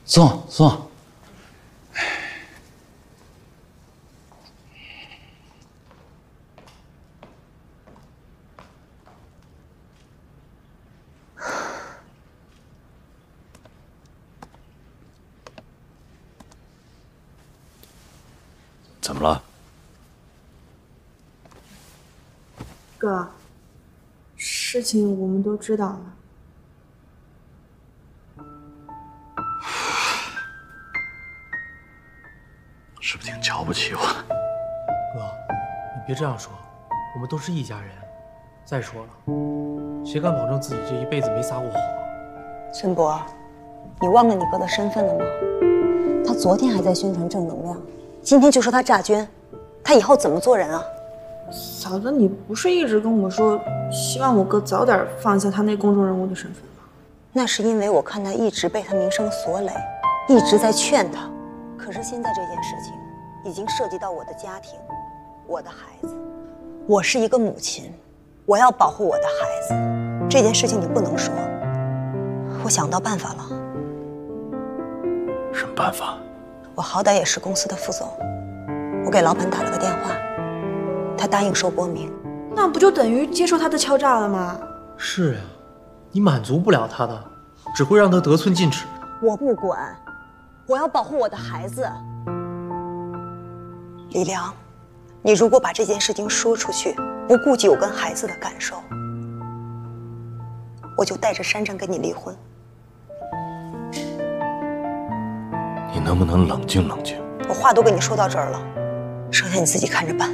坐。 怎么了？ 哥，事情我们都知道了。 是不是挺瞧不起我？ 哥，你别这样说，我们都是一家人。再说了，谁敢保证自己这一辈子没撒过谎？ 陈博，你忘了你哥的身份了吗？他昨天还在宣传正能量，今天就说他诈捐，他以后怎么做人啊？ 嫂子，你不是一直跟我说，希望我哥早点放下他那公众人物的身份吗？ 那是因为我看他一直被他名声所累，一直在劝他。可是现在这件事情已经涉及到我的家庭，我的孩子，我是一个母亲，我要保护我的孩子。这件事情你不能说。我想到办法了。 什么办法？ 我好歹也是公司的副总，我给老板打了个电话，他答应收播名。 那不就等于接受他的敲诈了吗？ 是呀，你满足不了他的，只会让他得寸进尺。 我不管，我要保护我的孩子。李良，你如果把这件事情说出去，不顾及我跟孩子的感受，我就带着珊珊跟你离婚。 你能不能冷静冷静？ 我话都跟你说到这儿了，剩下你自己看着办。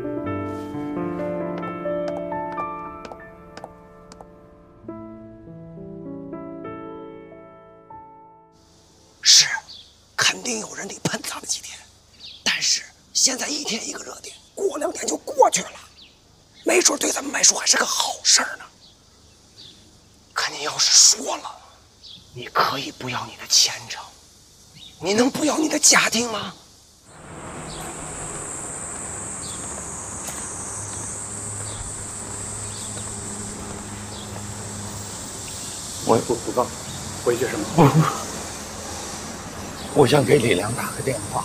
是，肯定有人得喷咱们几天，但是现在一天一个热点，过2天就过去了，没准对咱们来说还是个好事儿呢。可你要是说了，你可以不要你的前程，你能不要你的家庭吗？ 我不告诉你，回去什么？ 不，我想给李良打个电话。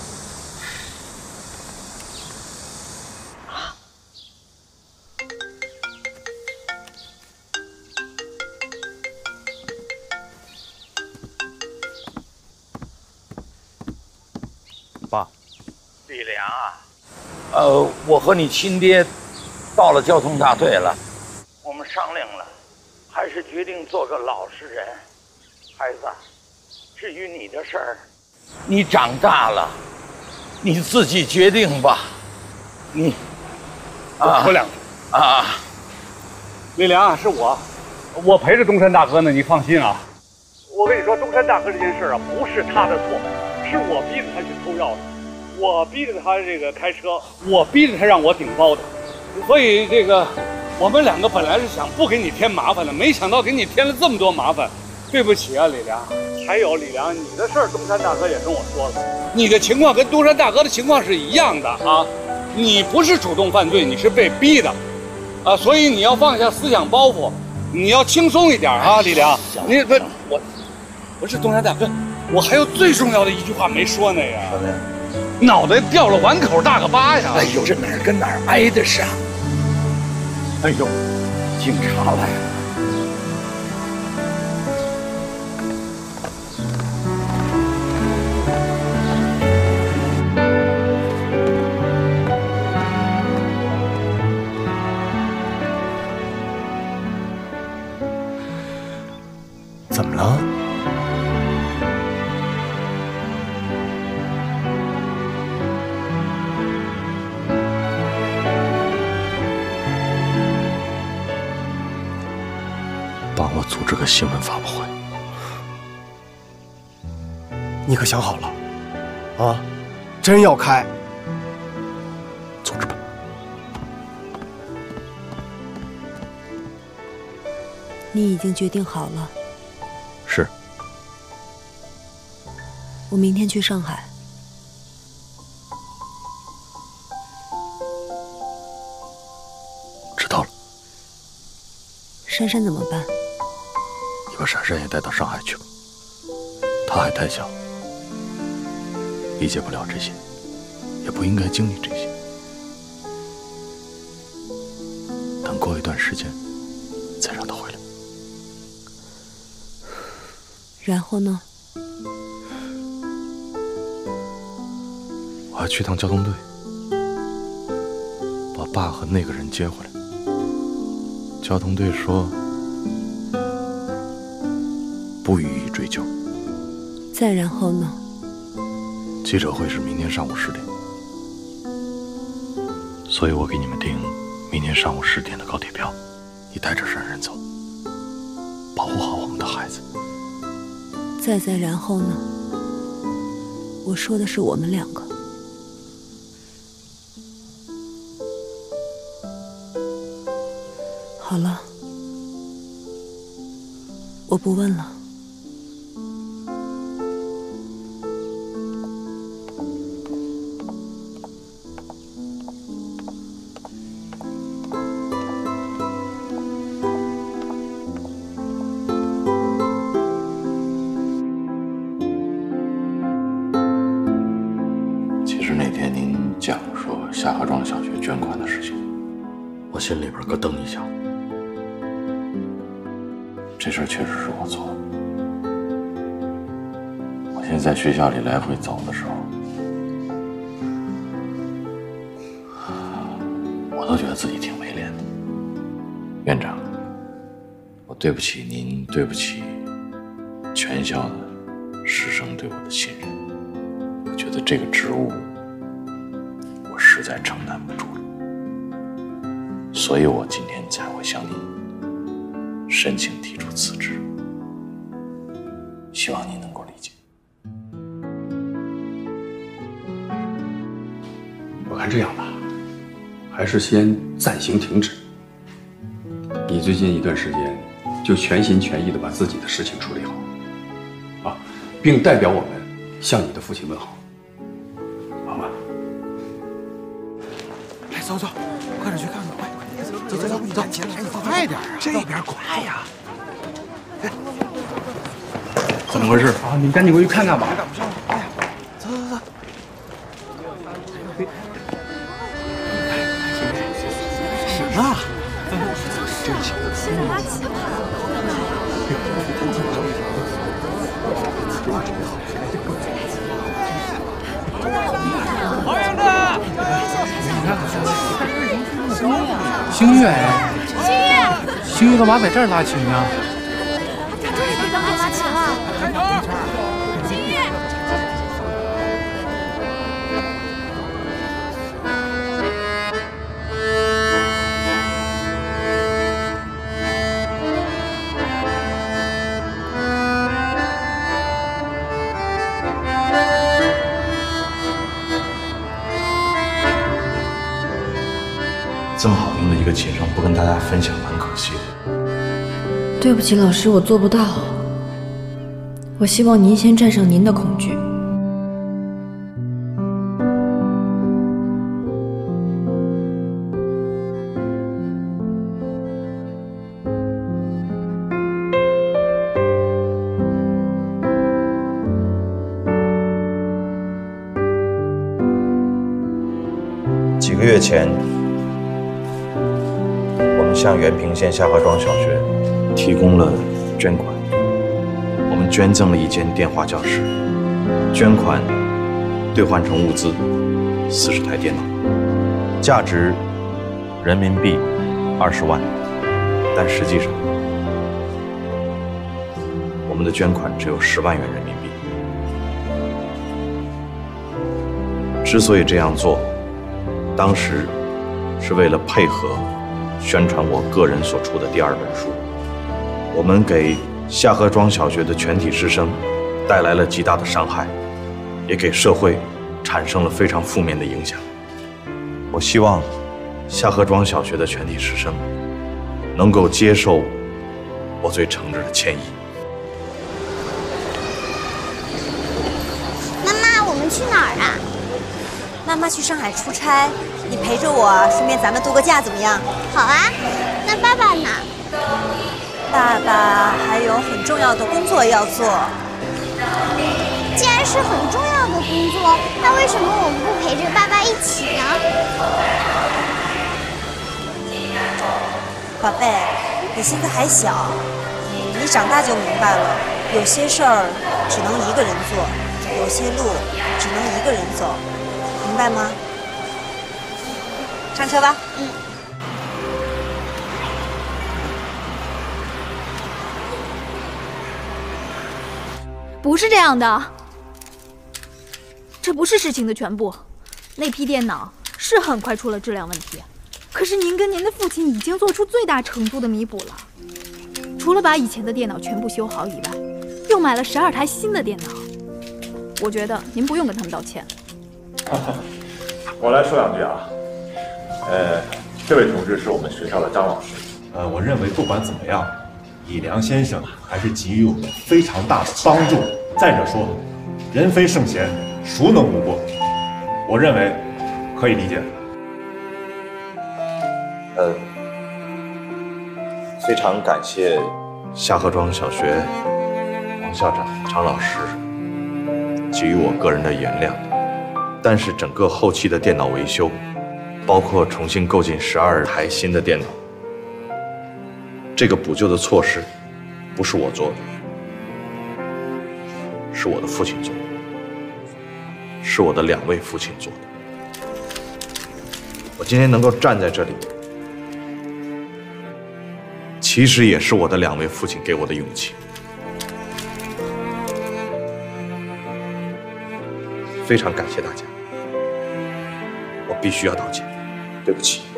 爸， 李良啊，我和你亲爹到了交通大队了，我们商量了，还是决定做个老实人。孩子，至于你的事儿，你长大了，你自己决定吧。你， 说两句啊， 李良是我陪着东山大哥呢，你放心啊。我跟你说，东山大哥这件事啊，不是他的错，是我逼着他去偷钥匙，我逼着他这个开车，我逼着他让我顶包的，所以这个我们2个本来是想不给你添麻烦的，没想到给你添了这么多麻烦，对不起啊，李良。还有李良，你的事儿东山大哥也跟我说了，你的情况跟东山大哥的情况是一样的啊，你不是主动犯罪，你是被逼的，啊，所以你要放下思想包袱，你要轻松一点啊，李良。你不是东山大哥，我还有最重要的一句话没说呢呀。 什么呀？ 脑袋掉了碗口大个疤呀！ 哎呦，这哪儿跟哪儿挨得上？ 哎呦，警察来了。 怎么了？ 帮我组织个新闻发布会。 你可想好了？啊，真要开？ 组织吧。 你已经决定好了？ 是。 我明天去上海。 知道了。 珊珊怎么办？ 你把珊珊也带到上海去吧。 他还太小，理解不了这些，也不应该经历这些。等过一段时间，再让他回来。 然后呢？ 我还去趟交通队，把爸和那个人接回来。交通队说不予以追究。 再然后呢？ 记者会是明天上午10点，所以我给你们订明天上午10点的高铁票。你带着冉冉走，保护好我们的孩子。 再然后呢？我说的是我们两个。好了，我不问了。 其实那天您讲说夏河庄小学捐款的事情，我心里边咯噔一下。这事儿确实是我做的。我现在在学校里来回走的时候，我都觉得自己挺没脸的。院长，我对不起您，对不起全校的师生对我的信任。我觉得这个职务我实在承担不住了，所以我今天才会向您申请提出辞职，希望您能够理解。 我看这样吧，还是先暂行停止。你最近一段时间就全心全意地把自己的事情处理好，并代表我们向你的父亲问好，好吗？ 来，走走，快点去看看，快！走，快点啊！这边快呀！ 怎么回事啊？你赶紧过去看看吧。 赶不上了！哎呀，走。什么啊？真行！ 好样的！星月，星月干嘛在这儿拉琴呢？ 他终于可以当我拉琴了。星月， 这么好听的一个琴声，不跟大家分享，蛮可惜的。 对不起，老师，我做不到。我希望您先战胜您的恐惧。 几个月前，我们向原平县夏河庄小学提供了捐款，我们捐赠了一间电话教室，捐款兑换成物资40台电脑，价值人民币20万，但实际上我们的捐款只有10万元人民币。之所以这样做，当时是为了配合宣传我个人所出的第2本书，我们给夏河庄小学的全体师生带来了极大的伤害，也给社会产生了非常负面的影响。我希望夏河庄小学的全体师生能够接受我最诚挚的歉意。 妈妈，我们去哪儿啊？ 妈妈去上海出差，你陪着我，顺便咱们度个假怎么样？ 好啊。那爸爸呢？ 爸爸还有很重要的工作要做。 既然是很重要的工作，那为什么我们不陪着爸爸一起呢？ 宝贝，你现在还小，你长大就明白了，有些事儿只能一个人做，有些路只能一个人走，明白吗？上车吧。 不是这样的，这不是事情的全部。那批电脑是很快出了质量问题，可是您跟您的父亲已经做出最大程度的弥补了。除了把以前的电脑全部修好以外，又买了12台新的电脑。我觉得您不用跟他们道歉。 我来说两句啊。这位同志是我们学校的张老师。我认为不管怎么样，以良先生还是给予我们非常大的帮助。再者说，人非圣贤，孰能无过？我认为可以理解。 非常感谢夏河庄小学王校长、张老师给予我个人的原谅，但是整个后期的电脑维修，包括重新购进12台新的电脑，这个补救的措施不是我做的，是我的父亲做的，是我的2位父亲做的。我今天能够站在这里，其实也是我的2位父亲给我的勇气。非常感谢大家，我必须要道歉，对不起。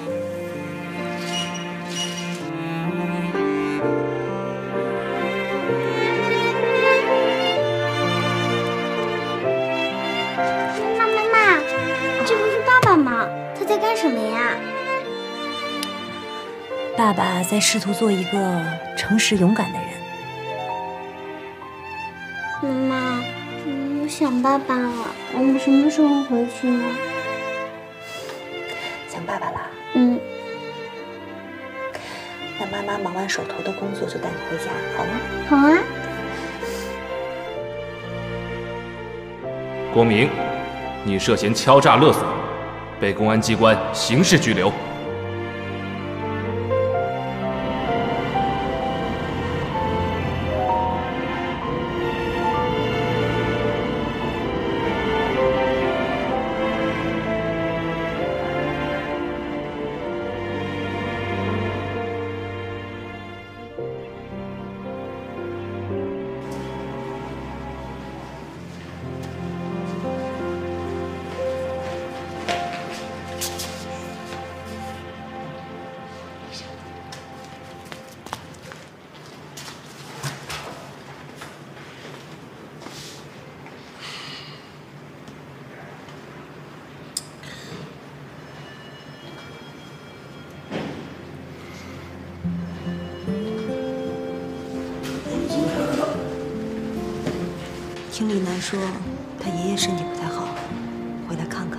妈妈，这不是爸爸吗？他在干什么呀？ 爸爸在试图做一个诚实勇敢的人。 妈妈，我想爸爸了。我们什么时候回去呢？ 想爸爸啦？那妈妈忙完手头的工作就带你回家，好吗？ 好啊。 郭明，你涉嫌敲诈勒索，被公安机关刑事拘留。 听李楠说，他爷爷身体不太好，回来看看。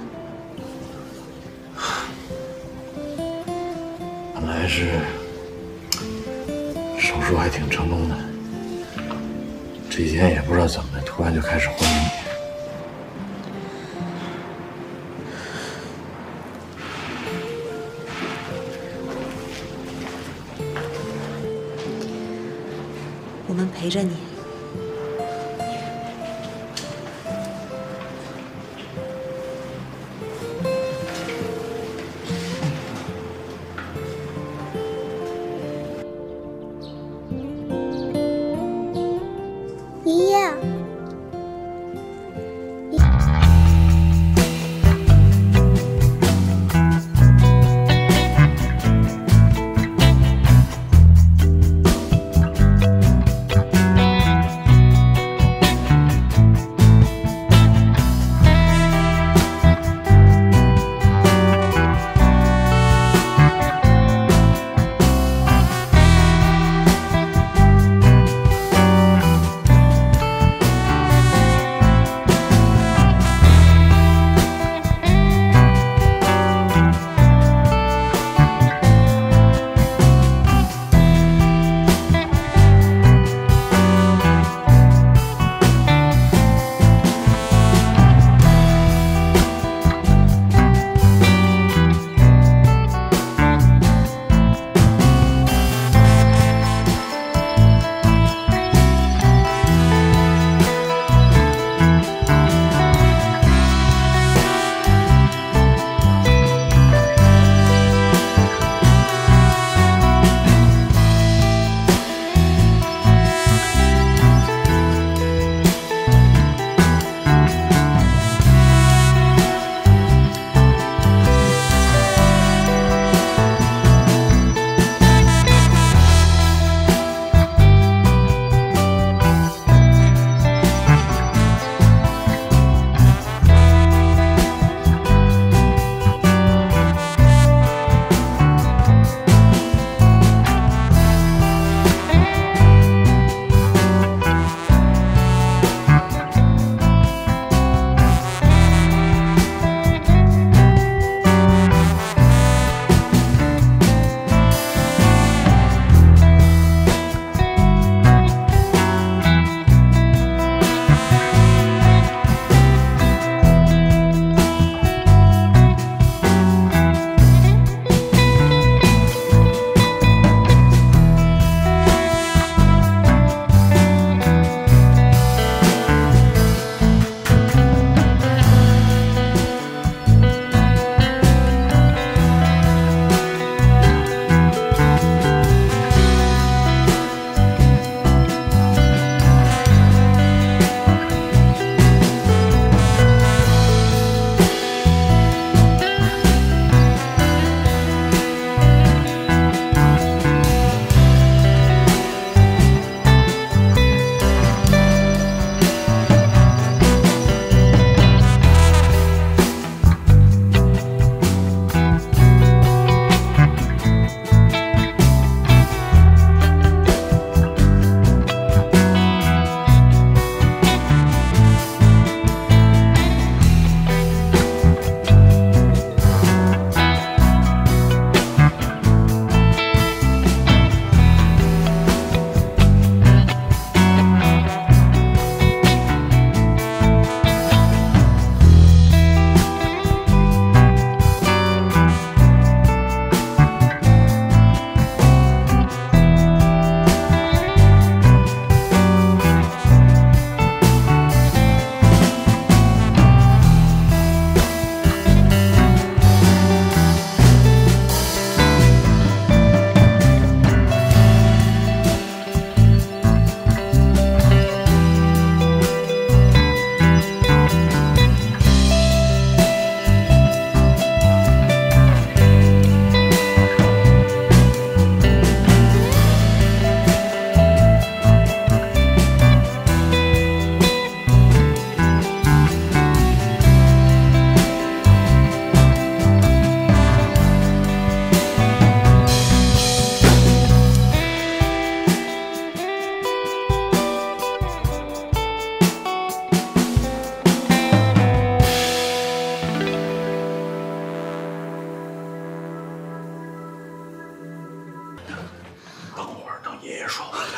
本来是手术还挺成功的，这几天也不知道怎么的，突然就开始昏迷。 我们陪着你。 爷爷。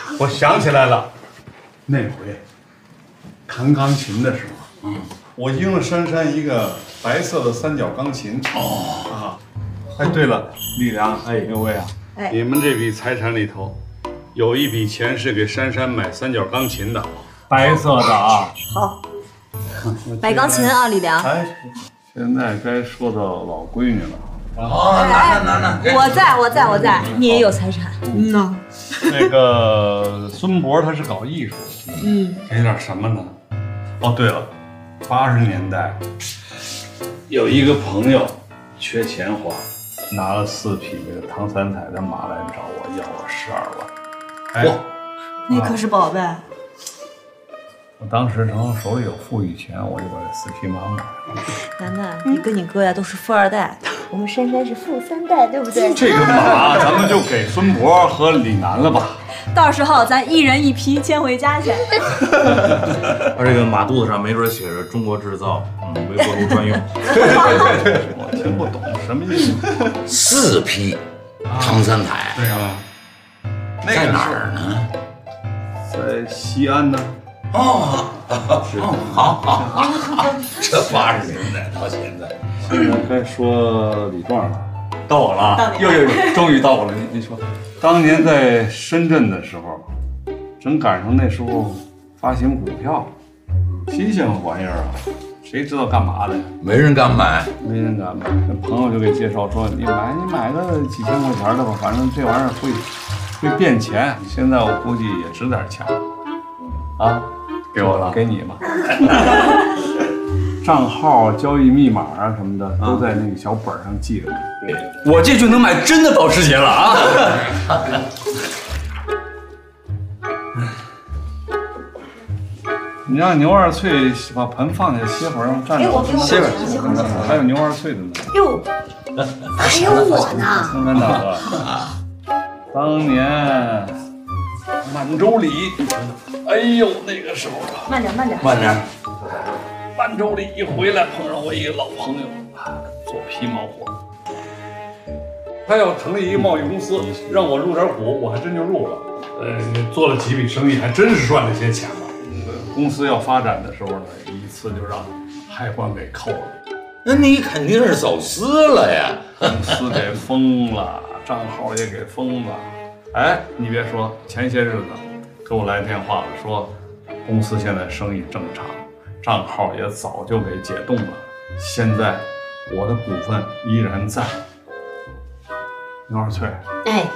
我想起来了，那回弹钢琴的时候，我赢了珊珊一个白色的三角钢琴。哎，对了，丽良，六位啊，你们这笔财产里头，有一笔钱是给珊珊买三角钢琴的，白色的啊。 好，买钢琴啊，李良。 哎，现在该说到老闺女了。 我在，你也有财产。 呐。那个孙博他是搞艺术，给点什么呢？哦，对了，80年代有一个朋友缺钱花，拿了4匹这个唐三彩的马来找我要了12万。哇， 那可是宝贝。 我当时正好手里有富裕钱，我就把这4匹马买了。 楠楠，你跟你哥呀都是富2代，我们珊珊是富3代，对不对？ 这个马咱们就给孙博和李楠了吧。 到时候咱1人1匹牵回家去。 而这个马肚子上没准写着“中国制造”，微波炉专用。 对，我听不懂什么意 4 思。 匹唐三彩， 对啊， 在哪儿呢？ 在西安呢。 好，这80年代到现在， 现在该说李壮了，到我了，又，终于到我了。你说，当年在深圳的时候，正赶上那时候发行股票，新鲜玩意儿啊，谁知道干嘛的？ 没人敢买， 没人敢买。那朋友就给介绍说，你买个几千块钱的吧，反正这玩意儿会变钱。现在我估计也值点钱了，啊。给我了，给你吧。账号、交易密码啊什么的，都在那个小本上记着呢。 我这就能买真的保时捷了啊！ 你让牛二翠把盆放下，歇会儿，让站着歇会儿。还有牛二翠的呢。 哟，还有我呢。 东山大哥，当年满洲里。哎呦，那个时候啊， 慢点。 满洲里一回来，碰上我一个老朋友，做皮毛活。他要成立一个贸易公司，让我入点股，我还真就入了。做了几笔生意，还真是赚了些钱了。公司要发展的时候呢，一次就让海关给扣了。 那你肯定是走私了呀！ 公司给封了，账号也给封了。哎，你别说，前些日子给我来电话了，说公司现在生意正常，账号也早就给解冻了，现在我的股份依然在。牛二翠， 哎，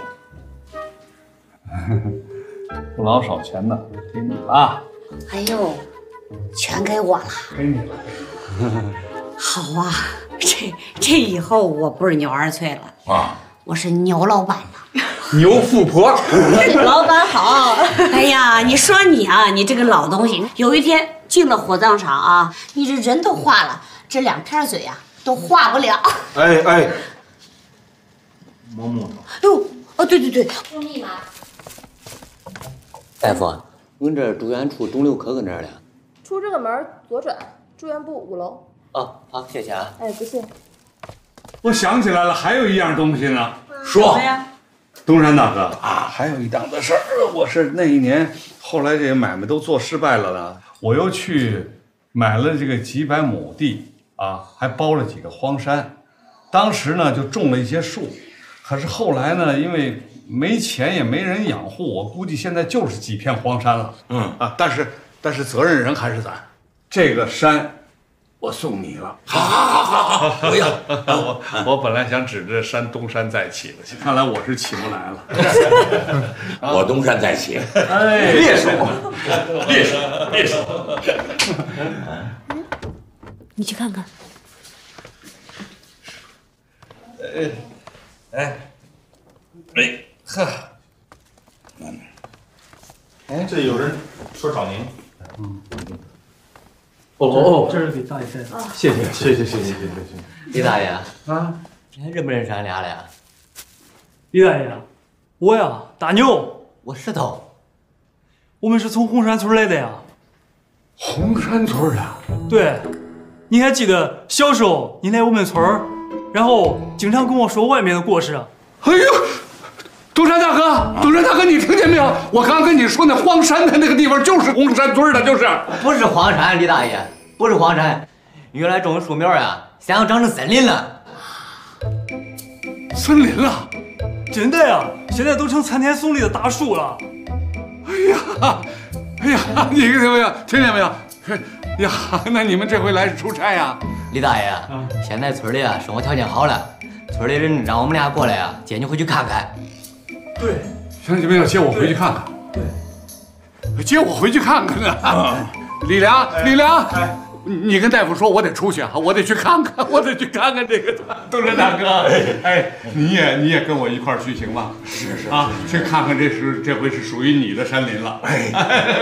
不老少钱的，给你了。 哎呦，全给我了， 给你了。 好啊，这以后我不是牛二翠了啊，我是牛老板了。 牛富婆， 老板好。哎呀，你说你啊，你这个老东西，有一天进了火葬场啊，你这人都化了，这2片嘴啊都化不了。 哎，摸木头。 哟，哦，对， 用密码。 大夫，您这住院处肿瘤科搁哪儿呢？ 出这个门左转，住院部5楼。 哦，好，谢谢啊。 哎，不谢。 我想起来了，还有一样东西呢。 说。 东山大哥啊，还有一档子事儿，我是那一年，后来这些买卖都做失败了呢，我又去买了这个几百亩地啊，还包了几个荒山，当时呢就种了一些树，可是后来呢，因为没钱也没人养护，我估计现在就是几片荒山了。但是责任人还是咱，这个山。我送你了， 好，不要。 我本来想指着山东山再起的，看来我是起不来了。 我东山再起， 哎， 猎手。 你去看看。 这有人说找您。 这是给大爷带的，谢谢。 李大爷啊， 你还认不认识俺俩了呀？ 李大爷，我呀，大牛， 我石头， 我们是从红山村来的呀。 红山村的？ 对，你还记得小时候你来我们村儿，然后经常跟我说外面的故事？ 哎呦， 东山大哥，东山大哥，你听见没有？我刚跟你说那荒山的那个地方就是红山村的，就是。 不是荒山，李大爷，不是荒山，原来种的树苗呀，现在长成森林了。 森林了？ 真的呀，现在都成参天松里的大树了。 哎呀，你听见没有？听见没有？呀，那你们这回来是出差呀？ 李大爷，现在村里啊生活条件好了，村里人让我们俩过来啊，接你回去看看。 对， 兄弟们要接我回去看看。对，接我回去看看呢。李良，你跟大夫说，我得出去啊，我得去看看，这个东山大哥。哎，你也跟我一块儿去行吗？是啊，去看看这回是属于你的山林了。哎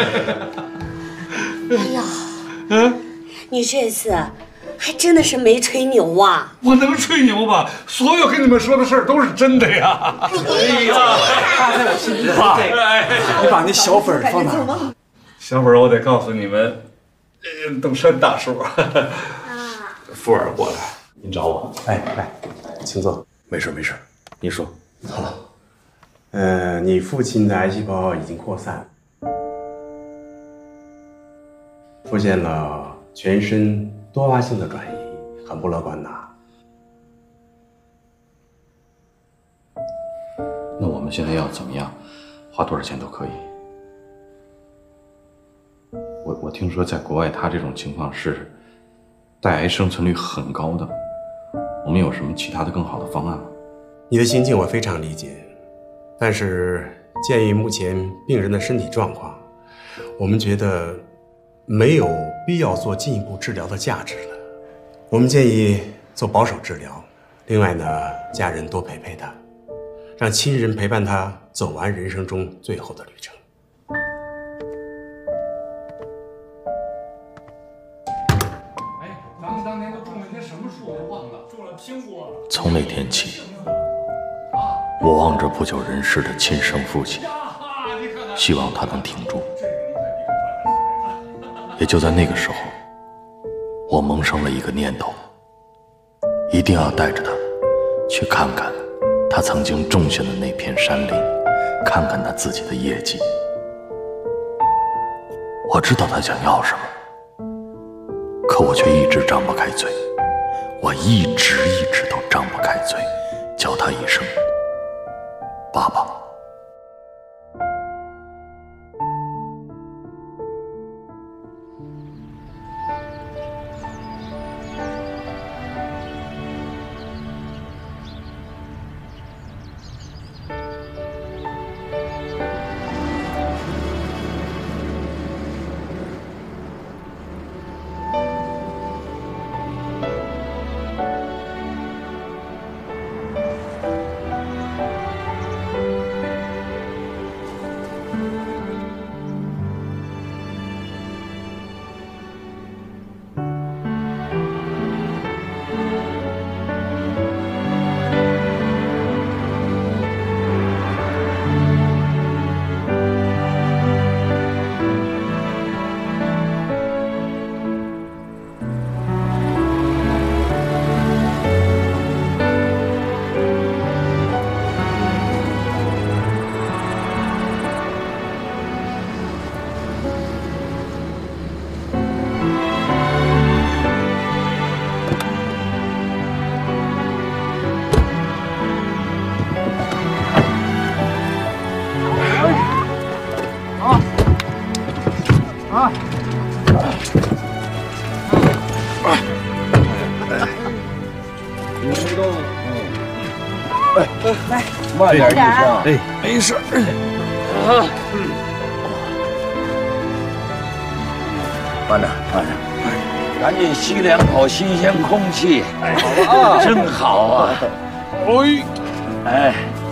呀，你这次还真的是没吹牛啊！ 我能吹牛吗？所有跟你们说的事儿都是真的呀！ 哎呀，他在我心里你把那小粉放哪儿？ 小粉，我得告诉你们，东山大叔，富儿过来， 您找我？哎，请坐。没事，你说。好。你父亲的癌细胞已经扩散，出现了全身多发性的转移，很不乐观呐。 那我们现在要怎么样？花多少钱都可以。我听说在国外，他这种情况是带癌生存率很高的。我们有什么其他的更好的方案吗？ 你的心境我非常理解，但是鉴于目前病人的身体状况，我们觉得没有必要做进一步治疗的价值了。我们建议做保守治疗。另外呢，家人多陪陪他，让亲人陪伴他走完人生中最后的旅程。 咱们当年都种了些什么树？我忘了，种了苹果。 从那天起，我望着不久人世的亲生父亲，希望他能挺住。也就在那个时候，我萌生了一个念头，一定要带着他去看看他曾经种下的那片山林，看看他自己的业绩。我知道他想要什么，可我却一直张不开嘴，我一直都张不开嘴，叫他一声爸爸。 慢点，医生。 哎，没事。 慢点，赶紧吸两口新鲜空气。好啊，真好啊。哎，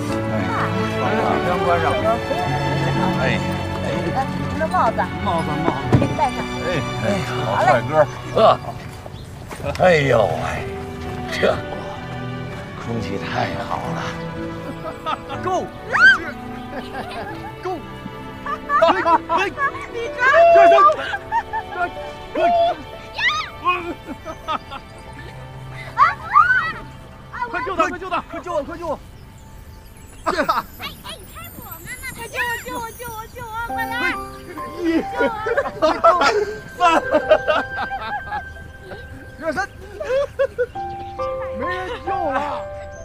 关上。哎， 您的帽子，戴上。 好，帅哥。哎呦喂，这空气太好了。 Go！ Go！ 你抓！ 快救他！快救我！ 救我！救我！救我！快来！ 一、二、三，没人救了。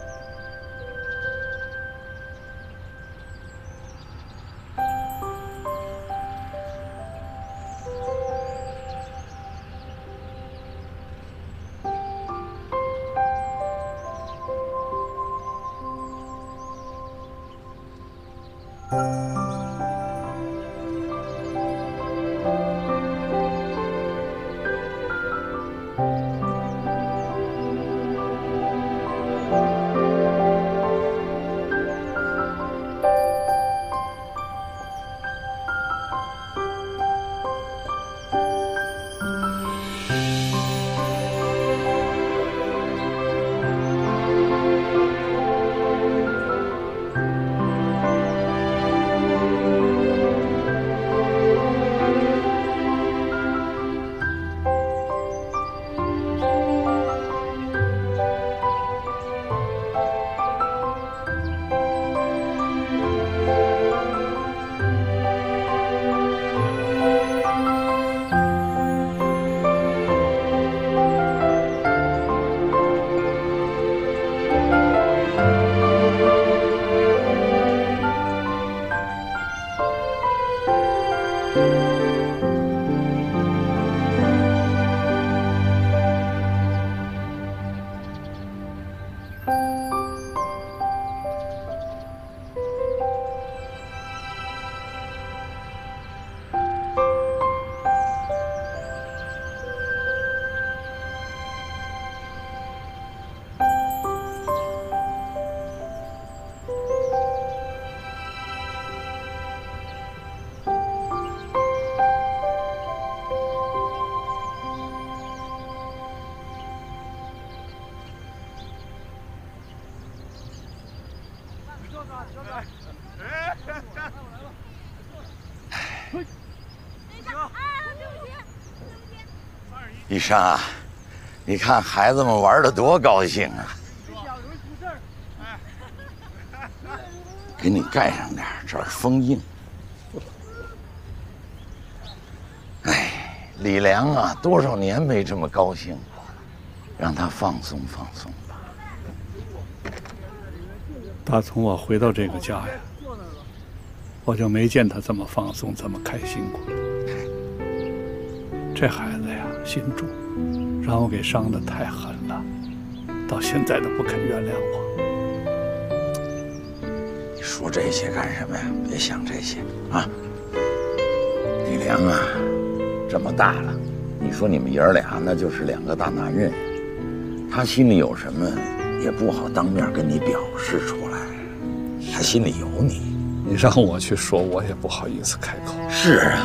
医生啊，你看孩子们玩的多高兴啊！给你盖上点，这儿封印。哎，李良啊，多少年没这么高兴过了，让他放松放松吧。 打从我回到这个家呀，我就没见他这么放松、这么开心过。这孩子呀，心重，让我给伤得太狠了，到现在都不肯原谅我。 你说这些干什么呀？别想这些啊！李良啊，这么大了，你说你们爷儿俩那就是两个大男人，他心里有什么也不好当面跟你表示出来，他心里有你。 你让我去说，我也不好意思开口。 是啊。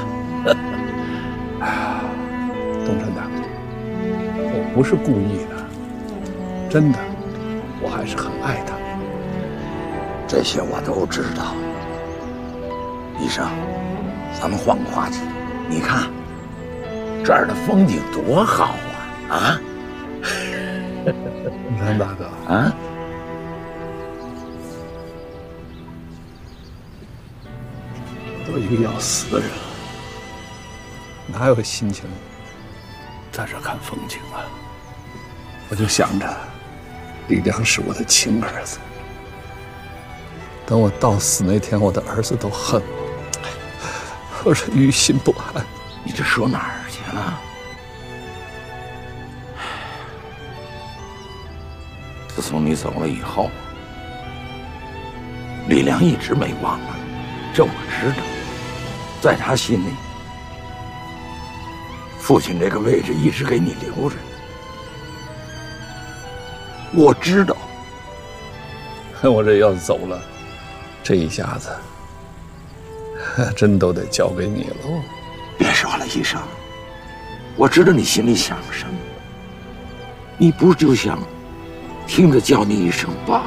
东山大哥，我不是故意的，真的，我还是很爱他。 这些我都知道。医生，咱们换个话题，你看这儿的风景多好啊！啊， 东山大哥啊， 都已经要死的人了，哪有心情在这看风景啊？我就想着，李良是我的亲儿子。等我到死那天，我的儿子都恨我，我是于心不安。 你这说哪儿去了？自从你走了以后，李良一直没忘了，这我知道，在他心里。父亲这个位置一直给你留着呢，我知道。 我这要走了，这一下子真都得交给你喽。 别说了，医生，我知道你心里想什么。你不就想听着叫你一声爸？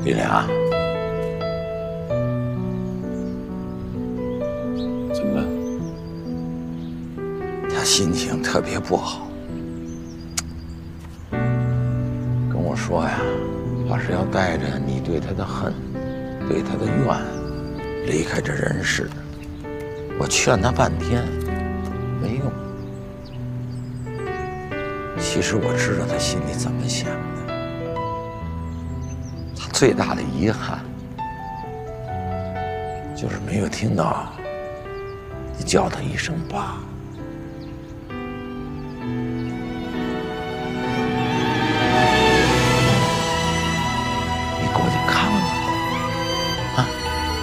李良， 怎么了？ 他心情特别不好，跟我说呀，怕是要带着你对他的恨，对他的怨，离开这人世。我劝他半天，没用。其实我知道他心里怎么想的。他最大的遗憾，就是没有听到你叫他一声爸。你过去看看他，啊！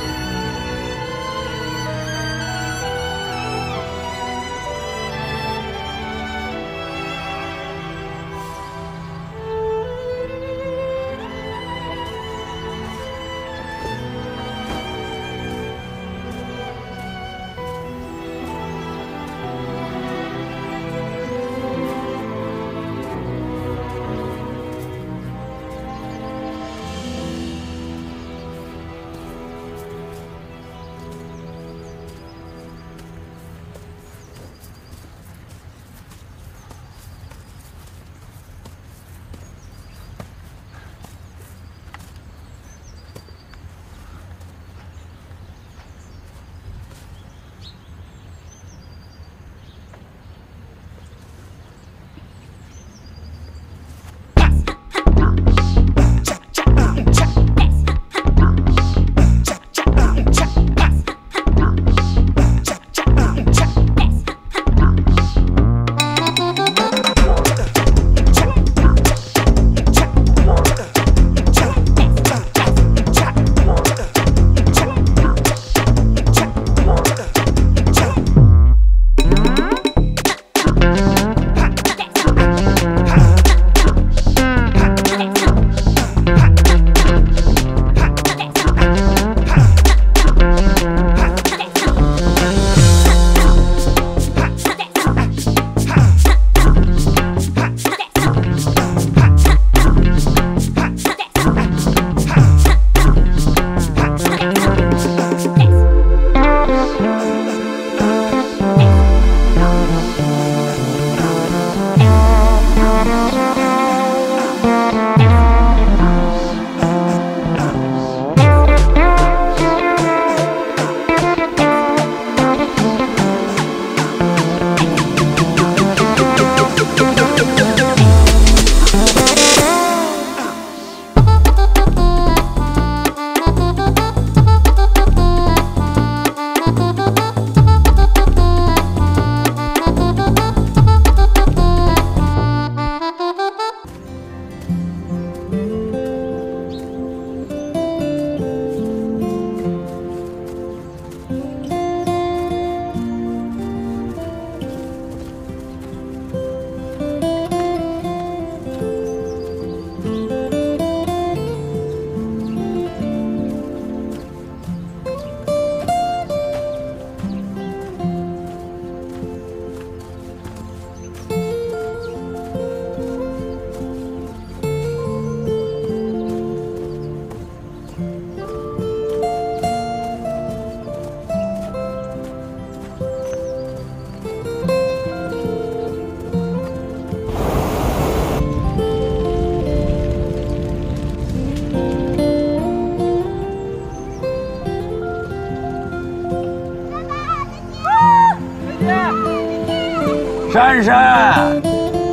珊珊，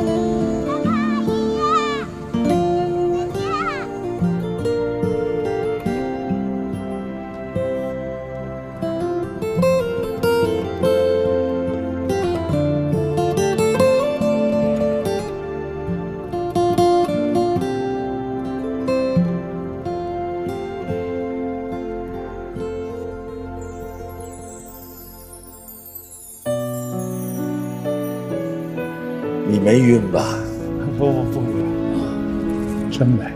你没晕吧？ 不晕，真美。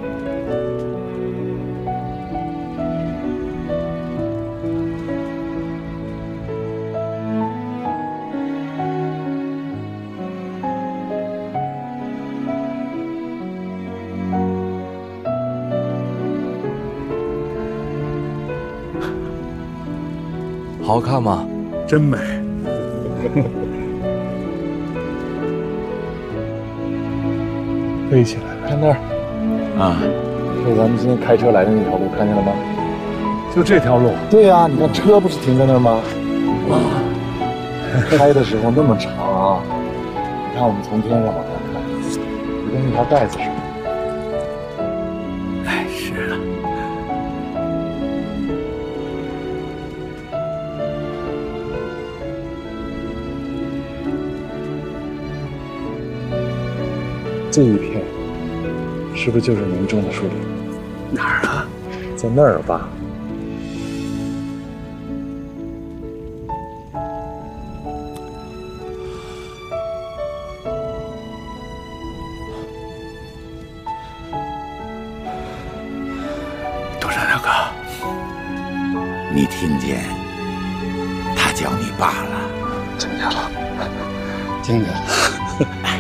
好看吗？ 真美。飞起来了， 看那儿， 啊， 就是咱们今天开车来的那条路，看见了吗？ 就这条路。 对呀，你看车不是停在那儿吗？哇，开的时候那么长啊！你看我们从天上往下看，就跟那条带子似的。 哎，是啊。 这一片是不是就是您种的树林？ 哪儿啊？ 在那儿吧。 东山大哥，你听见他叫你爸了？ 听见了，听见了。